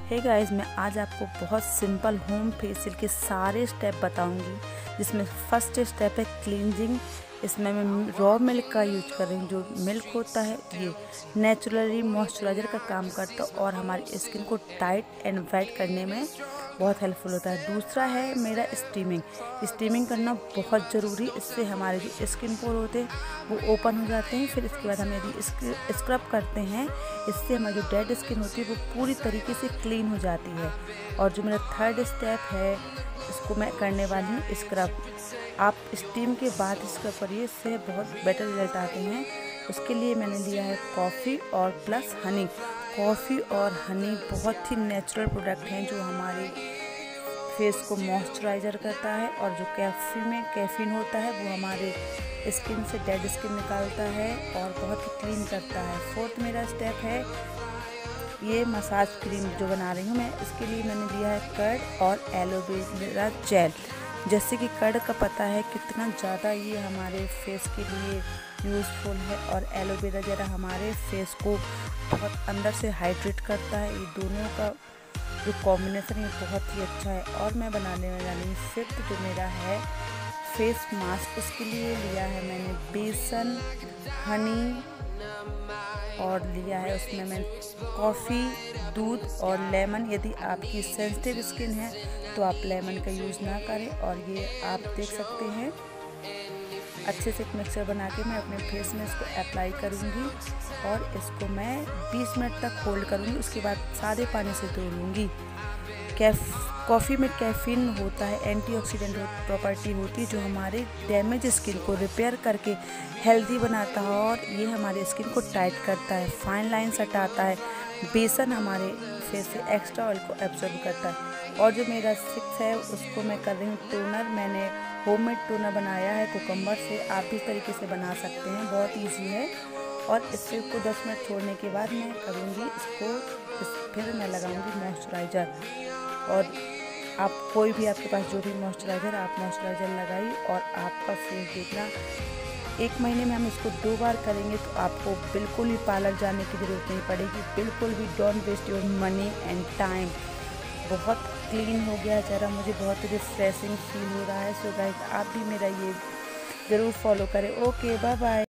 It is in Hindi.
हे गाइस, मैं आज आपको बहुत सिंपल होम फेशियल के सारे स्टेप बताऊंगी, जिसमें फर्स्ट स्टेप है क्लींजिंग। इसमें मैं रॉ मिल्क का यूज कर रही हूँ। जो मिल्क होता है ये नेचुरली मॉइस्चराइज़र का काम करता है और हमारी स्किन को टाइट एंड वाइट करने में बहुत हेल्पफुल होता है। दूसरा है मेरा स्टीमिंग। स्टीमिंग करना बहुत ज़रूरी, इससे हमारे जो स्किन पोर होते हैं वो ओपन हो जाते हैं। फिर इसके बाद हम यदि स्क्रब करते हैं, इससे हमारी जो डेड स्किन होती है वो पूरी तरीके से क्लीन हो जाती है। और जो मेरा थर्ड स्टेप है, इसको मैं करने वाली हूँ स्क्रब। आप स्टीम के बाद स्क्रब करिए, इससे बहुत बेटर रिजल्ट आते हैं। उसके लिए मैंने लिया है कॉफ़ी और प्लस हनी। कॉफ़ी और हनी बहुत ही नेचुरल प्रोडक्ट हैं जो हमारे फेस को मॉइस्चराइज़र करता है, और जो कैफीन होता है वो हमारे स्किन से डेड स्किन निकालता है और बहुत ही क्लीन करता है। फोर्थ मेरा स्टेप है ये मसाज क्रीम जो बना रही हूँ मैं। इसके लिए मैंने लिया है कर्ड और एलोवेरा जेल। जैसे कि कर्ड का पता है कितना ज़्यादा ये हमारे फेस के लिए यूज़फुल है, और एलोवेरा जेल हमारे फेस को बहुत अंदर से हाइड्रेट करता है। ये दोनों का जो कॉम्बिनेशन है बहुत ही अच्छा है। और मैं बनाने वाली हूँ फिफ्थ जो मेरा है फेस मास्क। उसके लिए लिया है मैंने बेसन, हनी, और लिया है उसमें मैं कॉफ़ी, दूध और लेमन। यदि आपकी सेंसिटिव स्किन है तो आप लेमन का यूज़ ना करें। और ये आप देख सकते हैं, अच्छे से एक मिक्सचर बना के मैं अपने फेस में इसको अप्लाई करूँगी और इसको मैं 20 मिनट तक होल्ड करूँगी। उसके बाद सादे पानी से धो लूँगी। कॉफ़ी में कैफीन होता है, एंटीऑक्सीडेंट प्रॉपर्टी होती है जो हमारे डैमेज स्किन को रिपेयर करके हेल्दी बनाता है, और ये हमारे स्किन को टाइट करता है, फाइन लाइन्स हटाता है। बेसन हमारे फेस से एक्स्ट्रा ऑयल को एब्जॉर्ब करता है। और जो मेरा सिक्स है उसको मैं कर रही हूँ टोनर। मैंने होममेड टोनर बनाया है कुकम्बर से। आप इस तरीके से बना सकते हैं, बहुत ईजी है। और इससे को 10 मिनट छोड़ने के बाद मैं करूँगी फिर मैं लगाऊँगी मॉइस्चराइज़र। और आप कोई भी, आपके पास जो भी मॉइस्चराइज़र, आप मॉइस्चराइज़र लगाइए और आपका फेस देखना 1 महीने में हम इसको 2 बार करेंगे तो आपको बिल्कुल भी पार्लर जाने की ज़रूरत नहीं पड़ेगी। बिल्कुल भी don't waste your money and time. बहुत क्लीन हो गया चेहरा, मुझे बहुत रिफ्रेशिंग फील हो रहा है। सो गाइस, आप भी मेरा ये ज़रूर फॉलो करें। Okay, bye bye.